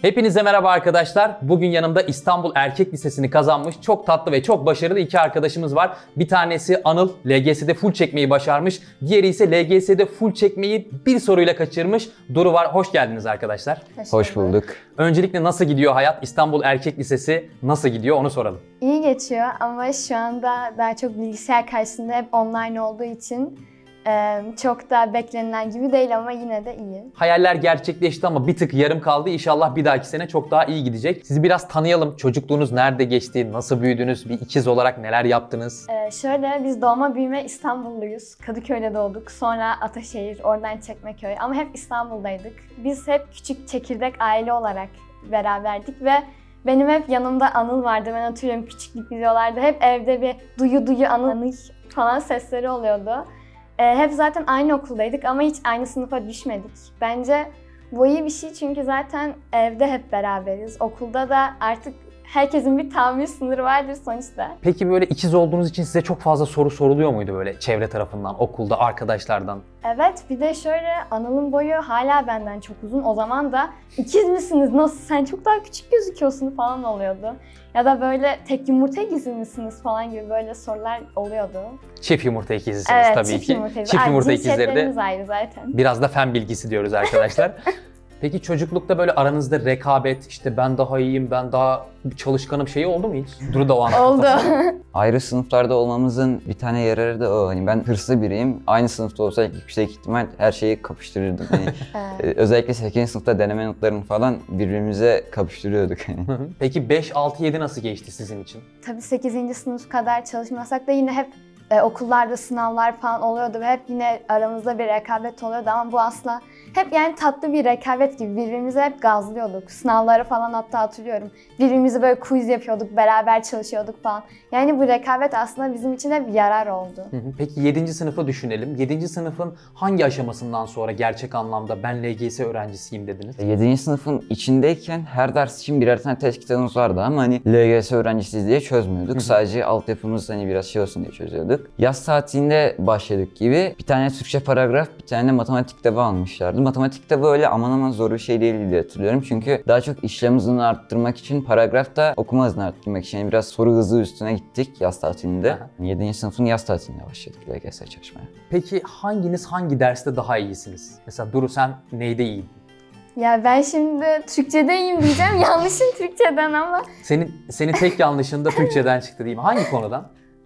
Hepinize merhaba arkadaşlar. Bugün yanımda İstanbul Erkek Lisesi'ni kazanmış çok tatlı ve çok başarılı iki arkadaşımız var. Bir tanesi Anıl, LGS'de full çekmeyi başarmış. Diğeri ise LGS'de full çekmeyi bir soruyla kaçırmış. Duru var. Hoş geldiniz arkadaşlar. Hoş bulduk. Öncelikle nasıl gidiyor hayat? İstanbul Erkek Lisesi nasıl gidiyor onu soralım. İyi geçiyor ama şu anda daha çok bilgisayar karşısında hep online olduğu için çok da beklenilen gibi değil ama yine de iyi. Hayaller gerçekleşti ama bir tık yarım kaldı. İnşallah bir dahaki sene çok daha iyi gidecek. Sizi biraz tanıyalım. Çocukluğunuz nerede geçti? Nasıl büyüdünüz? Bir ikiz olarak neler yaptınız? Şöyle biz doğma büyüme İstanbulluyuz. Kadıköy'de doğduk. Sonra Ataşehir, oradan Çekmeköy ama hep İstanbul'daydık. Biz hep küçük çekirdek aile olarak beraberdik ve benim hep yanımda Anıl vardı. Ben hatırlıyorum küçüklük videolarda hep evde bir duyu Anıl falan sesleri oluyordu. Hep zaten aynı okuldaydık ama hiç aynı sınıfa düşmedik. Bence bu iyi bir şey çünkü zaten evde hep beraberiz. Okulda da artık herkesin bir tahammül sınırı vardır sonuçta. Peki böyle ikiz olduğunuz için size çok fazla soru soruluyor muydu böyle çevre tarafından, okulda, arkadaşlardan? Evet, bir de şöyle Anıl'ın boyu hala benden çok uzun. O zaman da ikiz misiniz, nasıl sen çok daha küçük gözüküyorsun falan oluyordu. Ya da böyle tek yumurta ikizi misiniz falan gibi böyle sorular oluyordu. Çift yumurta ikizisiniz evet, tabii ki. Çift yumurta ikizleri de ayrı zaten. Biraz da fen bilgisi diyoruz arkadaşlar. Peki çocuklukta böyle aranızda rekabet, işte ben daha iyiyim, ben daha çalışkanım şeyi oldu mu hiç? Duru da o an. Oldu. Ayrı sınıflarda olmamızın bir tane yararı da o. Hani ben hırslı biriyim. Aynı sınıfta olsaydık yüksek ihtimal her şeyi kapıştırırdım. Hani, özellikle 8. sınıfta deneme notlarını falan birbirimize kapıştırıyorduk. Peki 5, 6, 7 nasıl geçti sizin için? Tabii 8. sınıf kadar çalışmasak da yine hep okullarda sınavlar falan oluyordu ve hep yine aramızda bir rekabet oluyordu ama bu asla hep yani tatlı bir rekabet gibi birbirimizi hep gazlıyorduk. Sınavları falan hatta hatırlıyorum. Birbirimizi böyle quiz yapıyorduk, beraber çalışıyorduk falan. Yani bu rekabet aslında bizim için hep yarar oldu. Peki 7. sınıfı düşünelim. 7. sınıfın hangi aşamasından sonra gerçek anlamda ben LGS öğrencisiyim dediniz? 7. sınıfın içindeyken her ders için birer tane test kitabımız vardı ama hani LGS öğrencisiyiz diye çözmüyorduk. Sadece altyapımız hani biraz şey olsun diye çözüyorduk. Yaz tatilinde başladık gibi bir tane Türkçe paragraf, bir tane de matematik kitabı almışlardı. Matematik kitabı öyle aman zor bir şey değil diye hatırlıyorum. Çünkü daha çok işlem hızını arttırmak için, paragrafta okuma hızını arttırmak için yani biraz soru hızı üstüne gittik yaz tatilinde. 7. sınıfın yaz tatilinde başladık LGS çalışmaya. Peki hanginiz hangi derste daha iyisiniz? Mesela Duru sen neyde iyiydin? Ya ben şimdi Türkçe'de iyiyim diyeceğim. Yanlışım Türkçeden ama. Senin tek yanlışın da Türkçeden çıktı değil mi? Hangi konudan?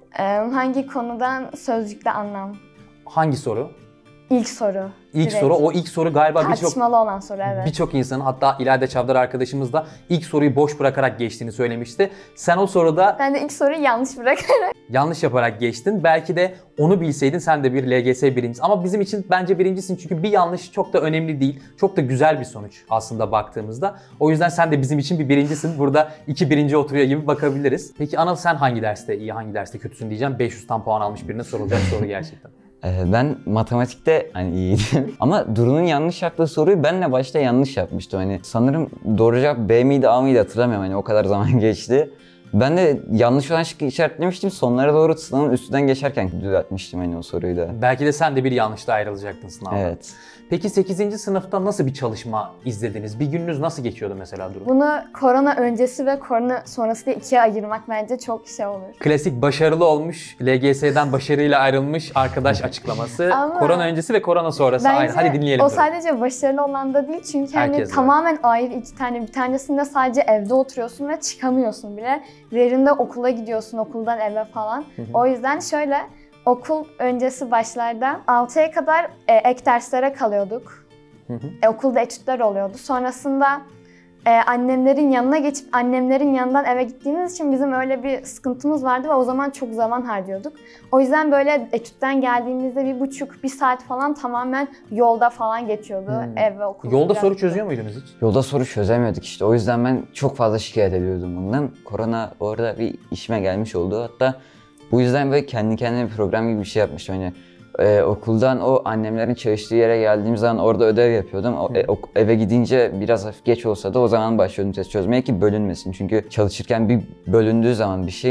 Hangi konudan? Sözcükte anlam. Hangi soru? İlk soru. İlk soru. O ilk soru galiba tartışmalı olan soru, evet. Birçok insanın, hatta İlayda Çavdar arkadaşımız da ilk soruyu boş bırakarak geçtiğini söylemişti. Sen o soruda ben de ilk soruyu yanlış bırakarak. Yanlış yaparak geçtin. Belki de onu bilseydin sen de bir LGS birincisi. Ama bizim için bence birincisin çünkü bir yanlış çok da önemli değil. Çok da güzel bir sonuç aslında baktığımızda. O yüzden sen de bizim için bir birincisin. Burada 2 birinci oturuyor gibi bakabiliriz. Peki Anıl sen hangi derste iyi, hangi derste kötüsün diyeceğim. 500 tam puan almış birine sorulacak soru gerçekten. Ben matematikte hani iyiydim ama Duru'nun yanlış yaptığı soruyu benle başta yanlış yapmıştım. Hani sanırım doğru cevap B miydi A mıydı hatırlamıyorum, hani o kadar zaman geçti. Ben de yanlış olan şıkkı işaretlemiştim. Sonlara doğru sınavın üstünden geçerken düzeltmiştim hani o soruyu da. Belki de sen de bir yanlışla ayrılacaktın sınavdan. Evet. Peki 8. sınıfta nasıl bir çalışma izlediniz? Bir gününüz nasıl geçiyordu mesela Duru? Bunu korona öncesi ve korona sonrası diye ikiye ayırmak bence çok şey olur. Klasik başarılı olmuş, LGS'den başarıyla ayrılmış arkadaş açıklaması. Ama korona öncesi ve korona sonrası ayrı. Hadi dinleyelim. O sadece başarılı olan da değil çünkü hani tamamen ayrı iki tane. Bir tanesinde sadece evde oturuyorsun ve çıkamıyorsun bile. Diğerinde okula gidiyorsun, okuldan eve falan. O yüzden şöyle, okul öncesi başlarda 6'ya kadar ek derslere kalıyorduk. Okulda etütler oluyordu. Sonrasında annemlerin yanına geçip annemlerin yanından eve gittiğimiz için bizim öyle bir sıkıntımız vardı ve o zaman çok zaman harcıyorduk. O yüzden böyle etütten geldiğimizde 1,5-1 saat falan tamamen yolda falan geçiyordu ev ve okul. Yolda soru çözüyor muydunuz hiç? Yolda soru çözemiyorduk işte. O yüzden ben çok fazla şikayet ediyordum bundan. Korona orada bir işime gelmiş oldu. Hatta bu yüzden böyle kendi kendime bir program gibi bir şey yapmıştım. Hani okuldan o annemlerin çalıştığı yere geldiğim zaman orada ödev yapıyordum. Eve gidince biraz hafif geç olsa da o zaman başlıyordum test çözmeye ki bölünmesin. Çünkü çalışırken bir bölündüğü zaman bir şeyin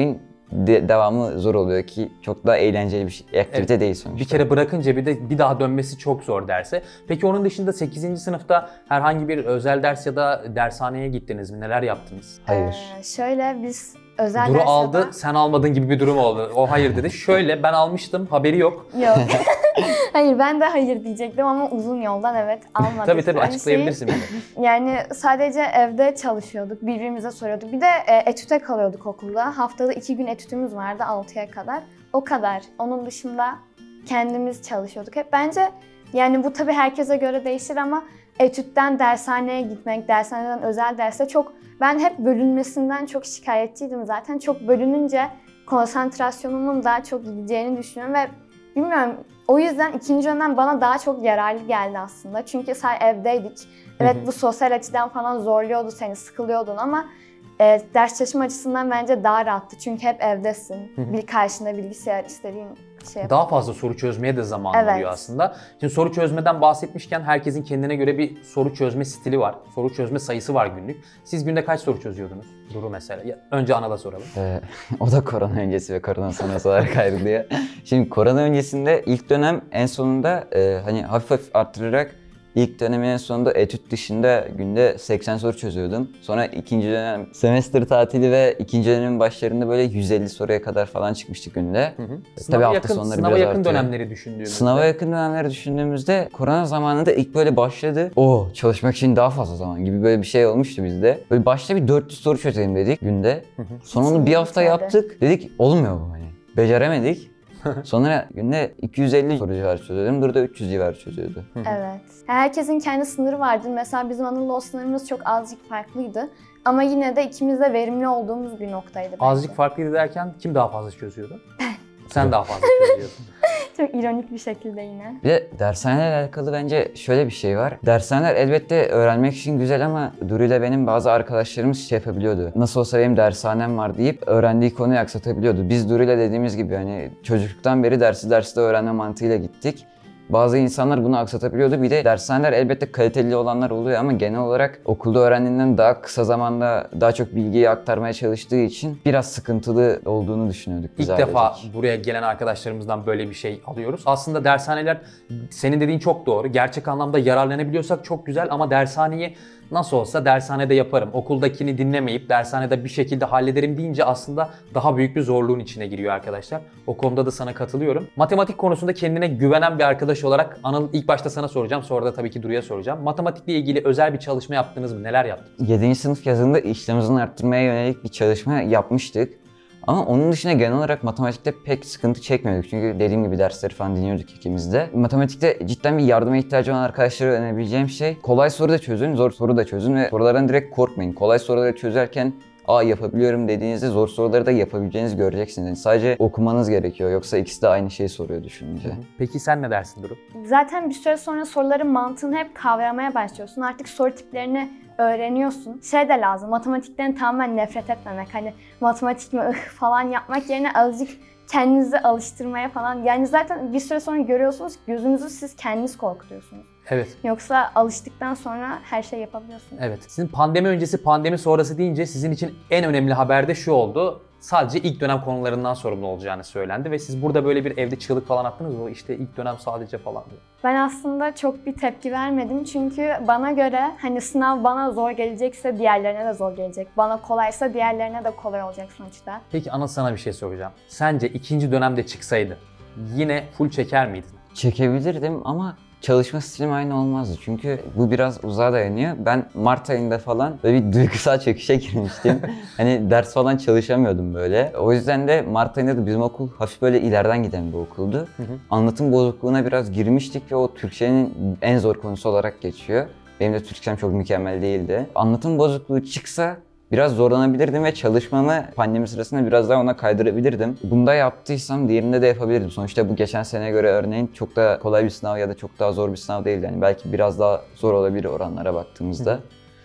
devamı zor oluyor ki çok da eğlenceli bir aktivite değil sonuçta. Bir kere bırakınca bir daha dönmesi çok zor derse. Peki onun dışında 8. sınıfta herhangi bir özel ders ya da dershaneye gittiniz mi? Neler yaptınız? Hayır. Şöyle biz özel Duru ders aldı, yapan- sen almadın gibi bir durum oldu. O hayır dedi. Şöyle ben almıştım, haberi yok. Yok. Hayır, ben de hayır diyecektim ama uzun yoldan evet almadık. Tabii Yani açıklayabilirsin bize. Yani sadece evde çalışıyorduk, birbirimize soruyorduk. Bir de etüte kalıyorduk okulda. Haftada 2 gün etütümüz vardı 6'ya kadar. O kadar. Onun dışında kendimiz çalışıyorduk hep. Bence yani bu tabii herkese göre değişir ama etütten dershaneye gitmek, dershaneden özel derse ben hep bölünmesinden çok şikayetçiydim zaten. Çok bölününce konsantrasyonumun daha çok gideceğini düşünüyorum ve bilmiyorum, o yüzden ikinci dönem bana daha çok yararlı geldi aslında. Çünkü sadece evdeydik. Evet, bu sosyal açıdan falan zorluyordu seni, sıkılıyordun ama ders çalışma açısından bence daha rahattı. Çünkü hep evdesin. Bir karşında bilgisayar, istediğin şey. Daha fazla soru çözmeye de zaman Evet. oluyor aslında. Şimdi soru çözmeden bahsetmişken herkesin kendine göre bir soru çözme stili var. Soru çözme sayısı var günlük. Siz günde kaç soru çözüyordunuz? Duru mesela. Önce Ana'da soralım. O da korona öncesi ve korona sonrası olarak ayrılıyor. Şimdi korona öncesinde ilk dönem en sonunda hani hafif hafif arttırarak ilk dönemin en sonunda etüt dışında günde 80 soru çözüyordum. Sonra ikinci dönem semester tatili ve ikinci dönemin başlarında böyle 150 soruya kadar falan çıkmıştık günde. Tabii hafta sonları sınava biraz yakın artıyor. dönemleri düşündüğümüzde. Sınava yakın dönemleri düşündüğümüzde korona zamanında ilk böyle başladı. Çalışmak için daha fazla zaman gibi böyle bir şey olmuştu bizde. Böyle başta bir 400 soru çözelim dedik günde. Sonra onu bir hafta Bitmedi. yaptık. Dedik olmuyor bu hani. Beceremedik. Sonra günde 250 soru civarı çözüyordum. Burada 300 civarı çözüyordu. Evet. Herkesin kendi sınırı vardı. Mesela bizim Anıl'la o sınırımız çok azıcık farklıydı. Ama yine de ikimiz de verimli olduğumuz bir noktaydı bence. Azıcık farklıydı derken kim daha fazla çözüyordu? Sen daha fazla çözüyordun. Çok ironik bir şekilde yine. Bir de dershanelerle alakalı bence şöyle bir şey var. Dershaneler elbette öğrenmek için güzel ama Duru ile benim bazı arkadaşlarımız şey yapabiliyordu. Nasıl olsa benim dershanem var deyip öğrendiği konuyu aksatabiliyordu. Biz Duru ile dediğimiz gibi hani çocukluktan beri derste öğrenme mantığıyla gittik. Bazı insanlar bunu aksatabiliyordu. Bir de dershaneler elbette kaliteli olanlar oluyor ama genel olarak okulda öğrendiğinden daha kısa zamanda daha çok bilgiyi aktarmaya çalıştığı için biraz sıkıntılı olduğunu düşünüyorduk biz İlk defa ailecek. buraya gelen arkadaşlarımızdan böyle bir şey alıyoruz. Aslında dershaneler, senin dediğin çok doğru. Gerçek anlamda yararlanabiliyorsak çok güzel ama dershaneyi nasıl olsa dershanede yaparım, okuldakini dinlemeyip dershanede bir şekilde hallederim deyince aslında daha büyük bir zorluğun içine giriyor arkadaşlar. O konuda da sana katılıyorum. Matematik konusunda kendine güvenen bir arkadaş olarak Anıl, ilk başta sana soracağım, sonra da tabii ki Duru'ya soracağım. Matematikle ilgili özel bir çalışma yaptınız mı? Neler yaptınız? 7. sınıf yazında işlem hızını arttırmaya yönelik bir çalışma yapmıştık. Ama onun dışında genel olarak matematikte pek sıkıntı çekmiyorduk. Çünkü dediğim gibi dersleri falan dinliyorduk ikimiz de. Matematikte cidden bir yardıma ihtiyacı olan arkadaşlara önerebileceğim şey kolay soru da çözün, zor soru da çözün ve sorulardan direkt korkmayın. Kolay soruları çözerken yapabiliyorum dediğinizde zor soruları da yapabileceğinizi göreceksiniz. Yani sadece okumanız gerekiyor. Yoksa ikisi de aynı şeyi soruyor düşününce. Peki sen ne dersin Duru? Zaten bir süre sonra soruların mantığını hep kavramaya başlıyorsun. Artık soru tiplerini öğreniyorsun. Şey de lazım, matematikten tamamen nefret etmemek. Hani matematik mi falan yapmak yerine azıcık kendinizi alıştırmaya falan. Yani zaten bir süre sonra görüyorsunuz ki gözünüzü siz kendiniz korkutuyorsunuz. Evet. Yoksa alıştıktan sonra her şey yapabiliyorsunuz. Evet. Sizin pandemi öncesi, pandemi sonrası deyince sizin için en önemli haber de şu oldu. Sadece ilk dönem konularından sorumlu olacağını söylendi ve siz burada böyle bir evde çığlık falan attınız mı? İşte ilk dönem sadece falan diyor. Ben aslında çok bir tepki vermedim çünkü bana göre hani sınav bana zor gelecekse diğerlerine de zor gelecek. Bana kolaysa diğerlerine de kolay olacak sonuçta. Peki Anıl, sana bir şey soracağım. Sence ikinci dönemde çıksaydı yine full çeker miydin? Çekebilirdim ama çalışma stilim aynı olmazdı. Çünkü bu biraz uzağa dayanıyor. Ben Mart ayında falan böyle bir duygusal çöküşe girmiştim. Hani ders falan çalışamıyordum böyle. O yüzden de Mart ayında da bizim okul hafif böyle ileriden giden bir okuldu. Anlatım bozukluğuna biraz girmiştik ve o Türkçenin en zor konusu olarak geçiyor. Benim de Türkçem çok mükemmel değildi. Anlatım bozukluğu çıksa biraz zorlanabilirdim ve çalışmamı pandemi sırasında biraz daha ona kaydırabilirdim. Bunda yaptıysam diğerinde de yapabilirdim. Sonuçta bu geçen seneye göre örneğin çok da kolay bir sınav ya da çok daha zor bir sınav değildi. Yani belki biraz daha zor olabilir oranlara baktığımızda.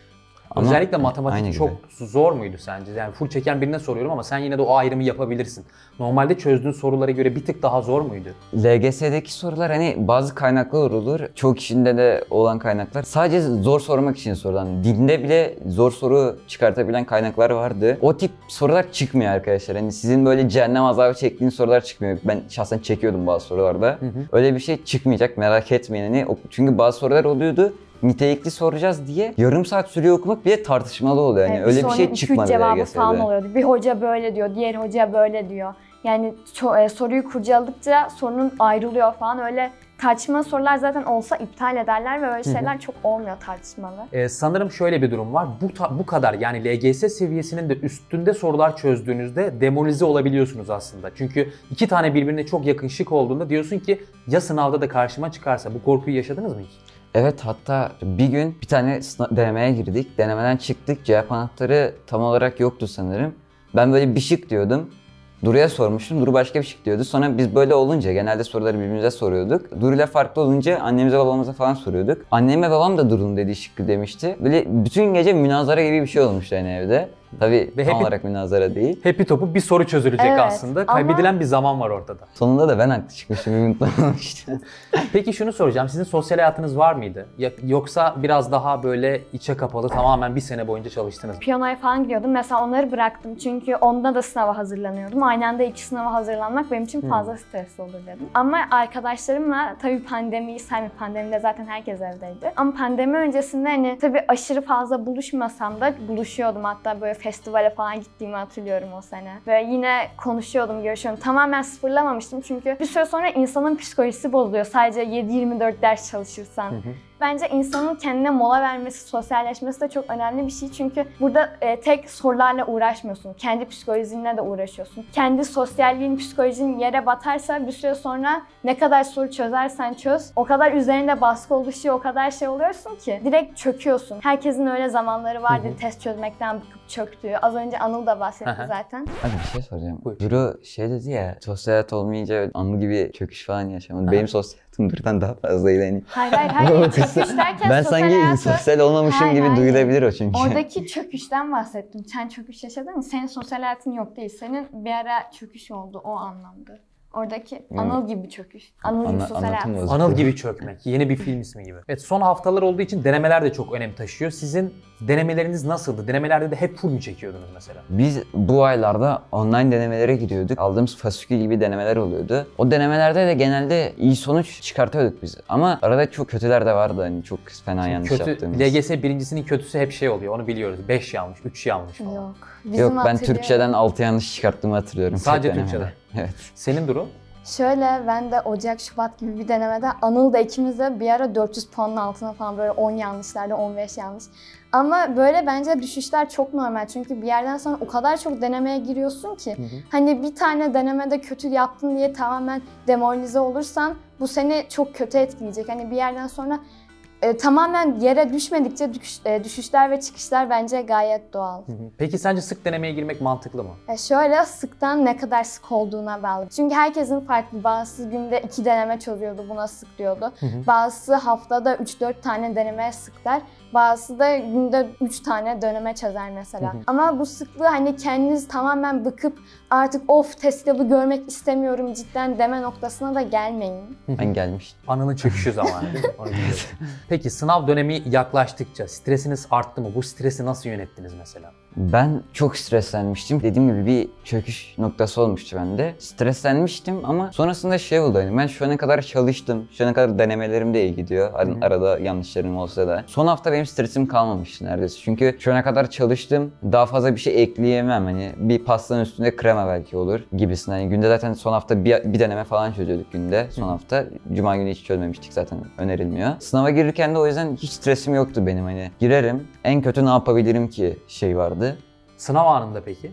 Ama Özellikle aynı matematik gibi. çok zor muydu sence? Yani full çeken birine soruyorum ama sen yine de o ayrımı yapabilirsin. Normalde çözdüğün sorulara göre bir tık daha zor muydu? LGS'deki sorular hani bazı kaynaklar olur. Çoğu kişinin de olan kaynaklar. Sadece zor sormak için sorulan. Dinde bile zor soru çıkartabilen kaynaklar vardı. O tip sorular çıkmıyor arkadaşlar. Hani sizin böyle cehennem azabı çektiğiniz sorular çıkmıyor. Ben şahsen çekiyordum bazı sorularda. Öyle bir şey çıkmayacak, merak etmeyin. Hani çünkü bazı sorular oluyordu. Nitelikli soracağız diye yarım saat sürüyor okumak bile tartışmalı oluyor. Yani öyle bir şey çıkmadı cevabı LGS'de. falan oluyordu. Bir hoca böyle diyor, diğer hoca böyle diyor. Yani soruyu kurcaladıkça sorunun ayrılıyor falan. Öyle tartışmalı sorular zaten olsa iptal ederler ve öyle şeyler çok olmuyor tartışmalı. Sanırım şöyle bir durum var. Bu kadar yani LGS seviyesinin de üstünde sorular çözdüğünüzde demoralize olabiliyorsunuz aslında. Çünkü iki tane birbirine çok yakın şık olduğunda diyorsun ki ya sınavda da karşıma çıkarsa, bu korkuyu yaşadınız mı hiç? Evet, hatta bir gün bir tane denemeye girdik. Denemeden çıktık. Cevap anahtarı tam olarak yoktu sanırım. Ben böyle bir şık diyordum. Duru'ya sormuştum. Duru başka bir şık diyordu. Sonra biz böyle olunca genelde soruları birbirimize soruyorduk. Duru'yla farklı olunca annemize babamıza falan soruyorduk. Annem ve babam da Duru'nun dediği şıkkı demişti. Böyle bütün gece münazara gibi bir şey olmuştu yani evde. Tabii Ve tam happy- olarak münazara değil. Happy topu bir soru çözülecek Evet, aslında. ama- Kaybedilen bir zaman var ortada. Sonunda da ben haklı çıkmışım. Bir mutlu olmuştum. Peki şunu soracağım. Sizin sosyal hayatınız var mıydı? Yoksa biraz daha böyle içe kapalı, tamamen bir sene boyunca çalıştınız mı? Piyanoya falan gidiyordum. Mesela onları bıraktım çünkü onda da sınava hazırlanıyordum. Aynı anda iki sınava hazırlanmak benim için fazla stresli olur dedim. Ama arkadaşlarımla tabii pandemiyi saymıyorum. Pandemide zaten herkes evdeydi. Ama pandemi öncesinde hani tabii aşırı fazla buluşmasam da buluşuyordum. Hatta böyle festivale falan gittiğimi hatırlıyorum o sene. Ve yine konuşuyordum, görüşüyordum. Tamamen sıfırlamamıştım çünkü bir süre sonra insanın psikolojisi bozuluyor. Sadece 7-24 ders çalışırsan. Bence insanın kendine mola vermesi, sosyalleşmesi de çok önemli bir şey. Çünkü burada tek sorularla uğraşmıyorsun. Kendi psikolojinle de uğraşıyorsun. Kendi sosyalliğin, psikolojin yere batarsa bir süre sonra ne kadar soru çözersen çöz, o kadar üzerinde baskı oluşuyor, o kadar şey oluyorsun ki direkt çöküyorsun. Herkesin öyle zamanları vardı test çözmekten bıkıp çöktüğü. Az önce Anıl da bahsetti zaten. Hadi bir şey soracağım. Buyur. Duru şey dedi ya, sosyal hayat olmayınca Anıl gibi çöküş falan yaşamadı. Benim sosyal hayatım Duru'dan daha fazlaydı hani. Hayır. Çöküş derken Ben sosyal sanki hayatı... sosyal olmamışım gibi duyulabilir o çünkü. Oradaki çöküşten bahsettim. Sen çöküş yaşadın mı? Senin sosyal hayatın yok değil. Senin bir ara çöküş oldu o anlamda. Oradaki Anıl gibi çöküş. Anıl gibi sosyal Anlatım hayat. bozuk. Anıl gibi çökmek. Yeni bir film ismi gibi. Evet, son haftalar olduğu için denemeler de çok önem taşıyor. Sizin denemeleriniz nasıldı? Denemelerde de hep full mü çekiyordunuz mesela? Biz bu aylarda online denemelere gidiyorduk. Aldığımız fasikül gibi denemeler oluyordu. O denemelerde de genelde iyi sonuç çıkartıyorduk biz. Ama arada çok kötüler de vardı hani çok fena yanlış Kötü, yaptığımız. LGS birincisinin kötüsü hep şey oluyor, onu biliyoruz. 5 yanlış, 3 yanlış falan. Yok. Yok, ben hatırlıyorum. Türkçeden 6 yanlış çıkarttığımı hatırlıyorum. Sadece tek denemede. Türkçeden. Evet. Senin durum? Şöyle ben de Ocak, Şubat gibi bir denemede Anıl da ikimiz de bir ara 400 puanın altına falan böyle 10 yanlışlarda 15 yanlış. Ama böyle bence düşüşler çok normal çünkü bir yerden sonra o kadar çok denemeye giriyorsun ki hani bir tane denemede kötü yaptın diye tamamen demoralize olursan bu seni çok kötü etkileyecek. Hani bir yerden sonra tamamen yere düşmedikçe düşüşler ve çıkışlar bence gayet doğal. Peki sence sık denemeye girmek mantıklı mı? Şöyle sıktan ne kadar sık olduğuna bağlı. Çünkü herkesin farklı. Bazısı günde 2 deneme çözüyordu, buna sık diyordu. Bazısı haftada 3-4 tane denemeye sık der. Bazısı da günde 3 tane deneme çözer mesela. Ama bu sıklığı hani kendiniz tamamen bıkıp artık of test kitabı görmek istemiyorum cidden deme noktasına da gelmeyin. Ben gelmiştim. Anının çöküşü zamanı değil mi? Onu biliyorum. Peki sınav dönemi yaklaştıkça stresiniz arttı mı? Bu stresi nasıl yönettiniz mesela? Ben çok streslenmiştim. Dediğim gibi bir çöküş noktası olmuştu bende. Streslenmiştim ama sonrasında şey oldu hani ben şu ana kadar çalıştım. Şu ana kadar denemelerim de iyi gidiyor. Arada yanlışlarım olsa da. Son hafta benim stresim kalmamıştı neredeyse. Çünkü şu ana kadar çalıştım. Daha fazla bir şey ekleyemem. Hani bir pastanın üstünde krema belki olur gibisinden. Hani günde zaten son hafta bir deneme falan çözüyorduk günde. Son hafta. Cuma günü hiç çözmemiştik zaten önerilmiyor. Sınava girirken de o yüzden hiç stresim yoktu benim hani. Girerim. En kötü ne yapabilirim ki şey vardı. Sınav anında peki?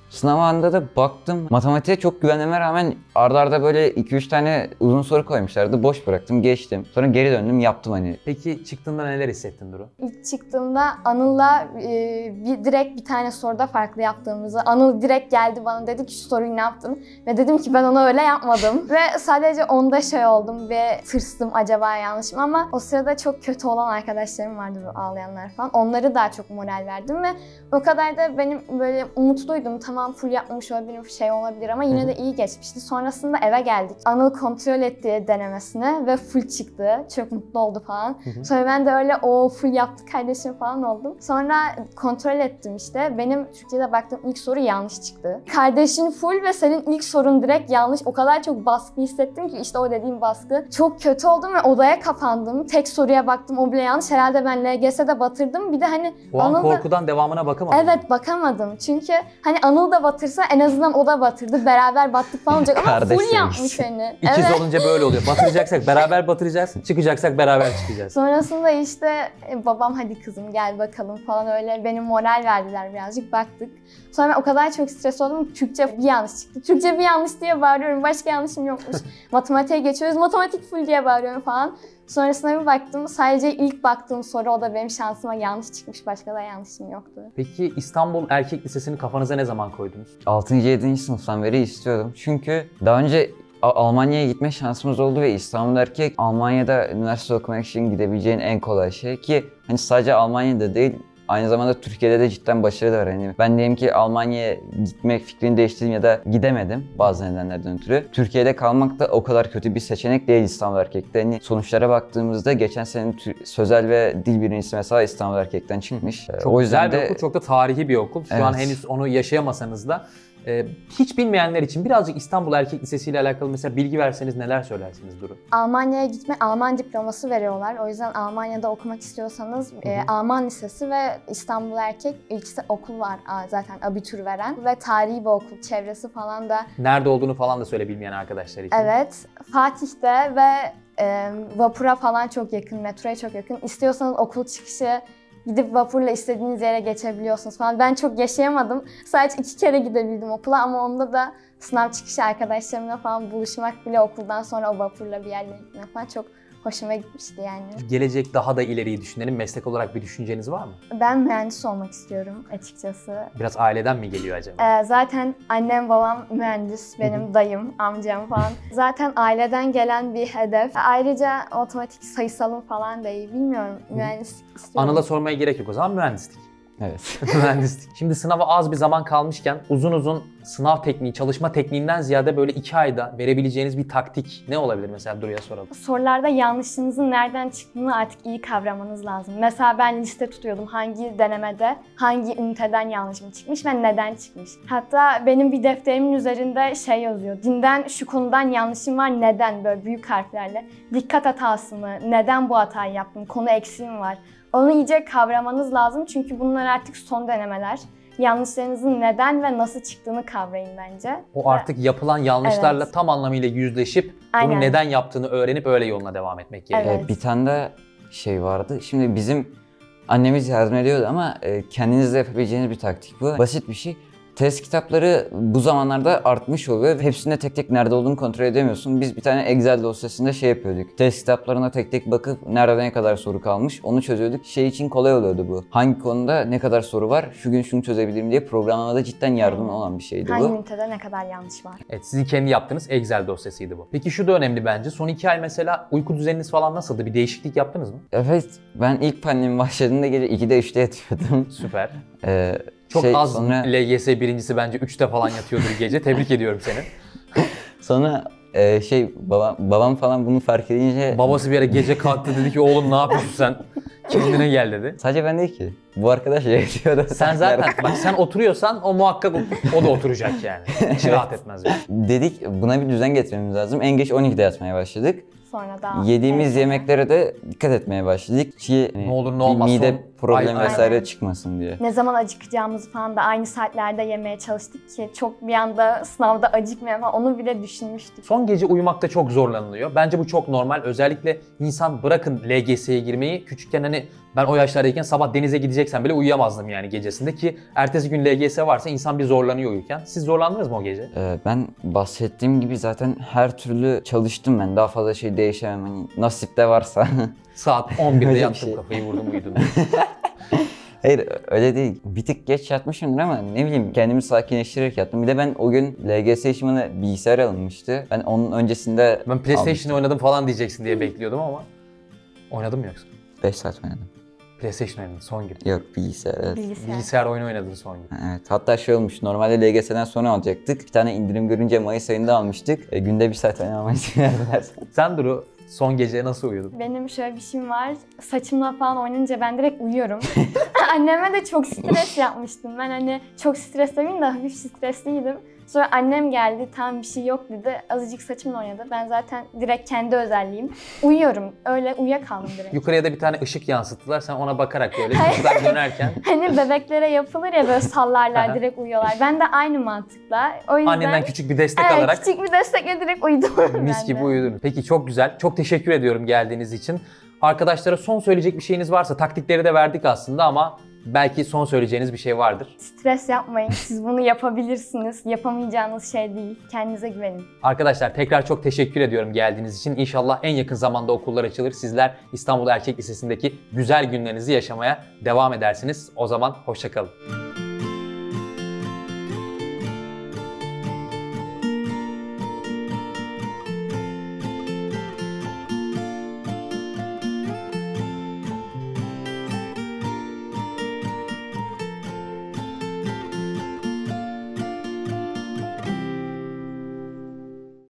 Sınav anında da baktım, matematiğe çok güvenmeme rağmen arda arda böyle 2-3 tane uzun soru koymuşlardı. Boş bıraktım, geçtim. Sonra geri döndüm, yaptım hani. Peki çıktığında neler hissettin Duru? İlk çıktığımda Anıl'la direkt bir tane soruda farklı yaptığımızı, Anıl direkt geldi bana dedi ki şu soruyu ne yaptın? Ve dedim ki ben onu öyle yapmadım. Ve sadece onda şey oldum ve tırstım acaba yanlış mı, ama o sırada çok kötü olan arkadaşlarım vardı, böyle ağlayanlar falan. Onları daha çok moral verdim ve o kadar da benim böyle umutluydum. Tamam full yapmamış olabilirim, şey olabilir ama yine de iyi geçmişti. Sonrasında eve geldik. Anıl kontrol etti denemesini ve full çıktı. Çok mutlu oldu falan. Sonra ben de öyle o full yaptı kardeşim falan oldum. Sonra kontrol ettim işte. Benim Türkçe'de baktığım ilk soru yanlış çıktı. Kardeşin full ve senin ilk sorun direkt yanlış. O kadar çok baskı hissettim ki, işte o dediğim baskı. Çok kötü oldum ve odaya kapandım. Tek soruya baktım, o bile yanlış. Herhalde ben LGS'de batırdım. Bir de hani O an korkudan devamına bakamadın. Evet, bakamadım. Çünkü hani Anıl da batırsa en azından o da batırdı. Beraber battık falan olacak ama full yapmış hani. İkiz olunca böyle oluyor. Batıracaksak beraber batıracağız. Çıkacaksak beraber çıkacağız. Sonrasında işte babam hadi kızım gel bakalım falan, öyle benim moral verdiler, birazcık baktık. Sonra ben o kadar çok stres oldum. Türkçe bir yanlış çıktı. Türkçe bir yanlış diye bağırıyorum. Başka yanlışım yokmuş. Matematiğe geçiyoruz. Matematik full diye bağırıyorum falan. Sonrasında bir baktım, sadece ilk baktığım soru, o da benim şansıma yanlış çıkmış. Başka da yanlışım yoktu. Peki İstanbul Erkek Lisesi'ni kafanıza ne zaman koydunuz? 6. 7. sınıftan beri istiyordum. Çünkü daha önce Almanya'ya gitme şansımız oldu ve İstanbul Erkek Almanya'da üniversite okumak için gidebileceğin en kolay şey, ki hani sadece Almanya'da değil, aynı zamanda Türkiye'de de cidden başarı da var. Yani ben diyelim ki Almanya'ya gitmek fikrini değiştirdim ya da gidemedim bazı nedenlerden ötürü. Türkiye'de kalmak da o kadar kötü bir seçenek değil İstanbul Erkek'te. Hani sonuçlara baktığımızda geçen sene sözel ve dil birincisi mesela İstanbul Erkek'ten çıkmış. Çok o yüzden güzel bir de okul, çok da tarihi bir okul. Şu an henüz onu yaşayamasanız da hiç bilmeyenler için birazcık İstanbul Erkek Lisesi ile alakalı mesela bilgi verseniz neler söylersiniz Duru? Almanya'ya gitme, Alman diploması veriyorlar. O yüzden Almanya'da okumak istiyorsanız Alman Lisesi ve İstanbul Erkek, ikisi okul var zaten abitür veren ve tarihi bir okul, çevresi falan da. Nerede olduğunu falan da söyle bilmeyen arkadaşlar için. Evet, Fatih'te ve vapura falan çok yakın, metroya çok yakın. İstiyorsanız okul çıkışı gidip vapurla istediğiniz yere geçebiliyorsunuz falan. Ben çok yaşayamadım. Sadece 2 kere gidebildim okula ama onda da sınav çıkışı arkadaşlarımla falan buluşmak bile, okuldan sonra o vapurla bir yerlere gitmek falan çok hoşuma gitmişti yani. Gelecek daha da ileriyi düşünelim. Meslek olarak bir düşünceniz var mı? Ben mühendis olmak istiyorum açıkçası. Biraz aileden mi geliyor acaba? Zaten annem babam mühendis, benim dayım, amcam falan. Zaten aileden gelen bir hedef. Ayrıca matematik, sayısalım falan da iyi. Bilmiyorum, mühendislik istiyorum. Anıl'a sormaya gerek yok o zaman, mühendislik. Evet. Mühendislik. Şimdi sınava az bir zaman kalmışken uzun uzun sınav tekniği, çalışma tekniğinden ziyade böyle 2 ayda verebileceğiniz bir taktik ne olabilir mesela, Duru'ya soralım. Sorularda yanlışınızın nereden çıktığını artık iyi kavramanız lazım. Mesela ben liste tutuyordum hangi denemede, hangi üniteden yanlışım çıkmış ve neden çıkmış. Hatta benim bir defterimin üzerinde şey yazıyor. Dinden şu konudan yanlışım var, neden, böyle büyük harflerle. Dikkat hatası mı, neden bu hatayı yaptım, konu eksiğim var. Onu iyice kavramanız lazım çünkü bunlar artık son denemeler. Yanlışlarınızın neden ve nasıl çıktığını kavrayın bence. O artık yapılan yanlışlarla tam anlamıyla yüzleşip Aynen. bunu neden yaptığını öğrenip öyle yoluna devam etmek gerekiyor. Evet. Bir tane de şey vardı. Şimdi bizim annemiz yardım ediyordu ama kendiniz de yapabileceğiniz bir taktik bu. Basit bir şey. Test kitapları bu zamanlarda artmış oluyor. Hepsinde tek tek nerede olduğunu kontrol edemiyorsun. Biz bir tane Excel dosyasında şey yapıyorduk. Test kitaplarına tek tek bakıp nerede ne kadar soru kalmış onu çözüyorduk. Şey için kolay oluyordu bu. Hangi konuda ne kadar soru var, şu gün şunu çözebilirim diye programlamada cidden yardım olan bir şeydi Hangi bu. ünitede ne kadar yanlış var. Evet, sizin kendi yaptığınız Excel dosyasıydı bu. Peki şu da önemli bence. Son 2 ay mesela uyku düzeniniz falan nasıldı? Bir değişiklik yaptınız mı? Evet, ben ilk pandemi başladığında gece 2'de 3'te yatıyordum. Süper. Çok az sonra... LGS birincisi bence 3'te falan yatıyordur gece. Tebrik ediyorum seni. Sonra babam falan bunu fark edince... Babası bir ara gece kalktı, dedi ki oğlum ne yapıyorsun sen? Kendine gel dedi. Sadece ben değil ki. Bu arkadaş yatıyordu. Sen zaten bak, sen oturuyorsan o muhakkak o da oturacak yani. Hiç rahat etmez yani. Dedik buna bir düzen getirmemiz lazım. En geç 12'de yatmaya başladık. Sonra da Yediğimiz yemeklere de dikkat etmeye başladık ki Ne olur ne olmaz mide son- problemi Aynen. vesaire çıkmasın diye. ne zaman acıkacağımızı falan da aynı saatlerde yemeye çalıştık ki çok bir anda sınavda acıkmayalım ama onu bile düşünmüştük. Son gece uyumakta çok zorlanılıyor. Bence bu çok normal. Özellikle insan bırakın LGS'ye girmeyi. Küçükken hani ben o yaşlardayken sabah denize gidecek çeksem bile uyuyamazdım yani gecesinde ki ertesi gün LGS varsa insan bir zorlanıyor uyurken. Siz zorlandınız mı o gece? Ben bahsettiğim gibi zaten her türlü çalıştım ben. Daha fazla şey değişemem hani nasipte varsa. Saat 11'de Öyle bir yattım şey. kafayı vurdum uyudum. Hayır öyle değil. Bir tık geç yatmışımdır ama ne bileyim kendimi sakinleştirerek yattım. Bir de ben o gün LGS için bana bilgisayar alınmıştı. Ben onun öncesinde Ben PlayStation almıştım. oynadım falan diyeceksin diye bekliyordum ama oynadım mı yoksa? 5 saat oynadım. PlayStation oynadın son gün. Yok bilgisayar evet. Bilgisayar oyunu oynadın son gün. Evet, hatta şey olmuş, normalde LGS'den sonra alacaktık. Bir tane indirim görünce Mayıs ayında almıştık. Günde 1 saat oynamayı izin verdiler. Sen Duru son gece nasıl uyudun? Benim şöyle bir şeyim var. Saçımla falan oynayınca ben direkt uyuyorum. Anneme de çok stres yapmıştım. Ben hani çok streslemeyeyim de hafif stresliydim. Sonra annem geldi, tam bir şey yok dedi. Azıcık saçımla oynadı. Ben zaten direkt kendi özelliğim. Uyuyorum. Öyle uyuyakaldım direkt. Yukarıya da bir tane ışık yansıttılar. Sen ona bakarak böyle çocuklar dönerken Hani bebeklere yapılır ya böyle Aha. sallarlar, direkt uyuyorlar. Ben de aynı mantıkla. O yüzden annenden küçük bir destek evet, alarak küçük bir destekle direkt uyudum ben mis de. gibi uyudun. Peki çok güzel. Çok teşekkür ediyorum geldiğiniz için. Arkadaşlara son söyleyecek bir şeyiniz varsa taktikleri de verdik aslında ama belki son söyleyeceğiniz bir şey vardır. Stres yapmayın. Siz bunu yapabilirsiniz. Yapamayacağınız şey değil. Kendinize güvenin. Arkadaşlar tekrar çok teşekkür ediyorum geldiğiniz için. İnşallah en yakın zamanda okullar açılır. Sizler İstanbul Erkek Lisesi'ndeki güzel günlerinizi yaşamaya devam edersiniz. O zaman hoşça kalın.